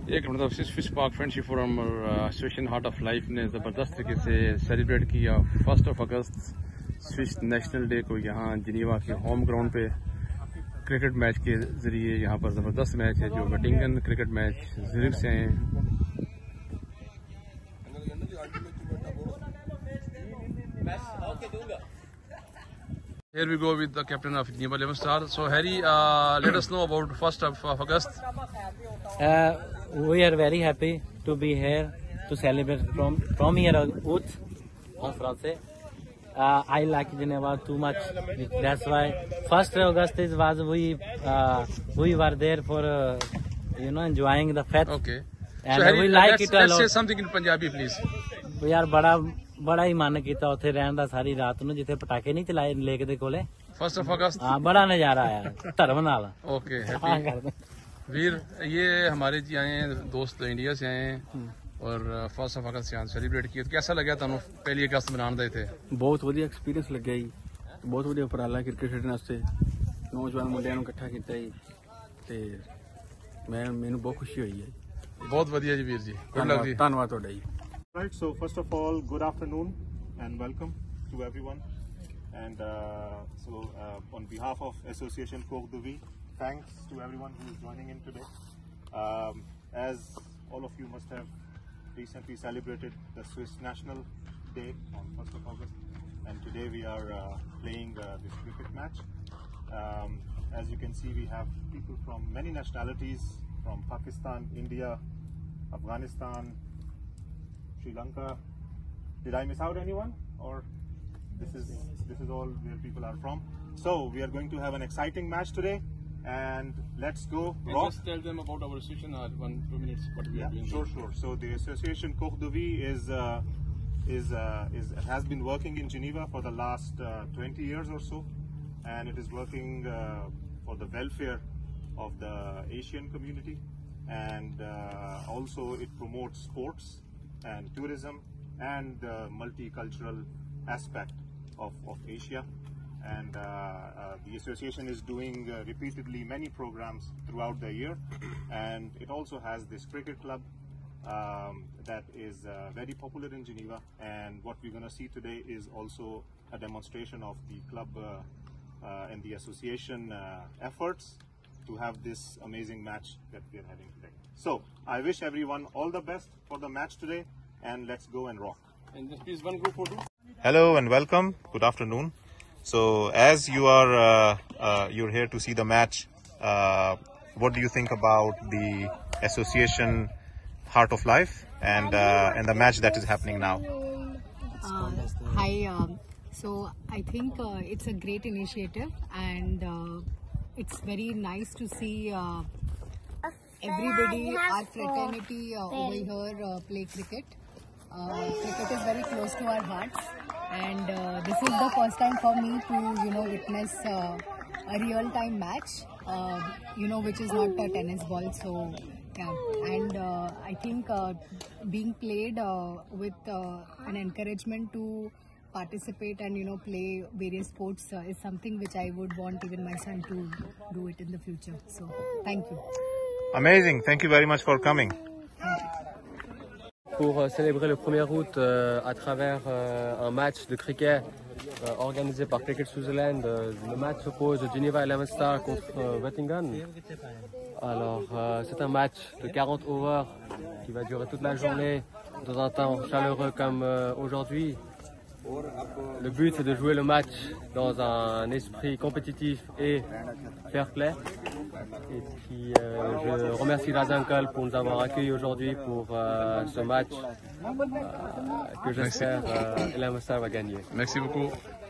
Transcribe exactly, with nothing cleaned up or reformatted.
एक मतलब fish park friendship forum और एसोसिएशन हार्ट ऑफ लाइफ ने ज़बरदस्त तरीके से सेलिब्रेट किया first of August Swiss national day को यहाँ जिनीवा के होम ग्राउंड पे क्रिकेट मैच के जरिए। यहाँ पर ज़बरदस्त मैच है जो वेटिंगन क्रिकेट मैच ज़ुरिख से हैं। Here we go with the captain of Geneva eleven Star. So Harry, uh, let us know about first of, of August. Uh, we are very happy to be here to celebrate from from here out en français. Uh, I like Geneva too much. That's why first August is was we uh, we were there for uh, you know enjoying the fete. Okay. And so Harry, we like let's, it a let's lot. say something in Punjabi, please. We are बड़ा बड़ा ही मन किया उत्थे रहन दा सारी रात नूं जिथे पटाखे नहीं चलाए लेक दे कोले। First of August. हाँ बड़ा नजारा आया धर्म नाल। ओके हैप्पी वीर, ये हमारे जी आए हैं दोस्त इंडिया से आए हैं और फर्स्ट ऑफ अगस्त यहाँ सेलिब्रेट किया। तो कैसा लगा तुहानू पहली अगस्त मनाने दे थे? बहुत वधिया एक्सपीरियंस लग्या जी, बहुत वधिया उपराला क्रिकेट खेडण वास्ते नौजवान मुंडिਆਂ ਨੂੰ ਇਕੱਠਾ ਕੀਤਾ ਜੀ ਤੇ ਮੈਂ ਮੈਨੂੰ ਬਹੁਤ ਖੁਸ਼ੀ ਹੋਈ ਹੈ। बहुत वधिया जी वीर जी, गुड लक जी, ਧੰਨਵਾਦ ਤੁਹਾਡਾ ਜੀ। Right, so first of all, good afternoon and welcome to everyone. And uh, so uh, on behalf of Association Koch Duvi, thanks to everyone who is joining in today. Um, as all of you must have recently celebrated the Swiss National Day on first of August, and today we are uh, playing uh, this cricket match. Um, as you can see, we have people from many nationalities, from Pakistan, India, Afghanistan, Sri Lanka. Did I miss out anyone, or this is this is all where people are from? So we are going to have an exciting match today, and let's go. Rock. Just tell them about our association. Uh, one two minutes. What we Yeah, are doing. sure, sure. So the association Koch Duvi is uh, is uh, is has been working in Geneva for the last uh, twenty years or so, and it is working uh, for the welfare of the Asian community, and uh, also it promotes sports and tourism and the multicultural aspect of, of Asia. And uh, uh, the association is doing uh, repeatedly many programs throughout the year, and it also has this cricket club um, that is uh, very popular in Geneva. And what we're going to see today is also a demonstration of the club uh, uh, and the association uh, efforts to have this amazing match that we are having today. So I wish everyone all the best for the match today, and let's go and rock. And just please one group photo. Hello and welcome. Good afternoon. So as you are uh, uh, you're here to see the match, uh, what do you think about the association Heart of Life and uh, and the match that is happening now? Uh, hi. Um, so I think uh, it's a great initiative, and uh, it's very nice to see uh, everybody, our fraternity uh, over here uh, play cricket. Uh, cricket is very close to our hearts, and uh, this is the first time for me to you know witness uh, a real time match, uh, you know which is not a tennis ball. So yeah, and uh, I think uh, being played uh, with uh, an encouragement to participate and you know play various sports uh, is something which I would want even my son to do it in the future. So thank you. Amazing. Thank you very much for coming. Pour euh, célébrer le premier août euh, à travers euh, un match de cricket euh, organisé par Cricket Switzerland. Euh, le match s'oppose Geneva eleven Star contre euh, Wettingen. Alors euh, c'est un match de quarante overs qui va durer toute la journée dans un temps chaleureux comme euh, aujourd'hui. Le but c'est de jouer le match dans un esprit compétitif et fair play. Et puis euh, je remercie Razancal pour nous avoir accueillis aujourd'hui pour euh, ce match euh, que j'espère euh, eleven Star va gagner. Merci beaucoup.